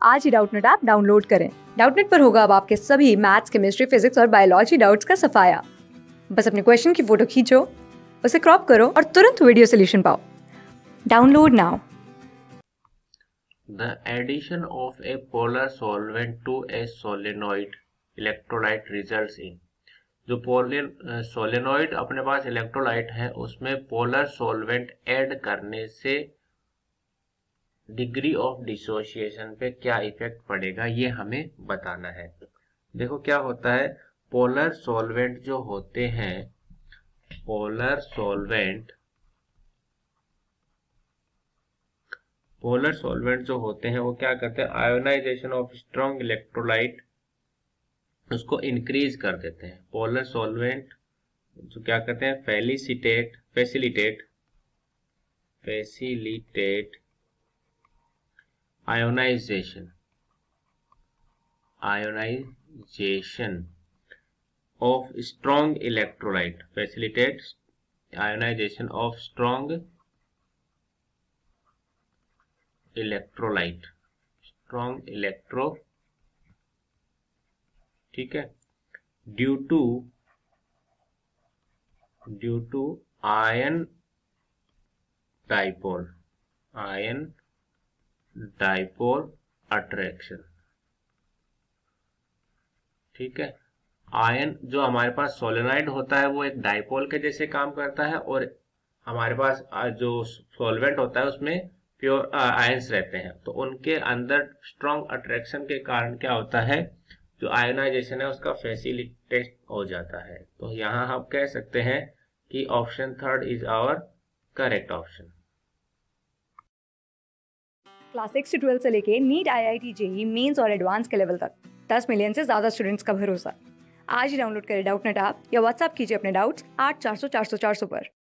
आज ही Doubtnut app download करें। डाउटनेट पर होगा अब आपके सभी मैथ्स, केमिस्ट्री, फिजिक्स और बायोलॉजी डाउट्स का सफाया। बस अपने क्वेश्चन की फोटो खींचो, उसे क्रॉप करो और तुरंत वीडियो सोल्यूशन पाओ। Download now. The addition of a polar solvent to a solenoid electrolyte results in जो पोलर सोलेनोइड अपने पास इलेक्ट्रोलाइट है उसमें पोलर सॉल्वेंट ऐड करने से डिग्री ऑफ डिसोसिएशन पे क्या इफेक्ट पड़ेगा ये हमें बताना है। देखो क्या होता है, पोलर सॉल्वेंट जो होते हैं, पोलर सॉल्वेंट जो होते हैं वो क्या करते हैं, आयोनाइजेशन ऑफ स्ट्रॉन्ग इलेक्ट्रोलाइट उसको इंक्रीज कर देते हैं। पोलर सॉल्वेंट जो क्या करते हैं, facilitate ionisation of strong electrolyte, facilitate ionisation of strong electrolyte, ठीक है, due to ion dipole attraction. ठीक है, आयन जो हमारे पास सोलेनाइड होता है वो एक डाइपोल के जैसे काम करता है और हमारे पास जो सॉल्वेंट होता है उसमें प्योर आयंस रहते हैं, तो उनके अंदर स्ट्रॉन्ग अट्रैक्शन के कारण क्या होता है, जो आयोनाइजेशन है उसका फैसिलिटेट हो जाता है। तो यहाँ हम कह सकते हैं कि option third is our correct option. Class 6 से 12 से लेके नीट, IIT, JEE मेंस और एडवांस के लेवल तक 10 मिलियन से ज्यादा स्टूडेंट्स का भरोसा। आज ही डाउनलोड करें डाउटनेट ऐप या व्हाट्सएप कीजिए अपने डाउट्स 8400 400 400 पर।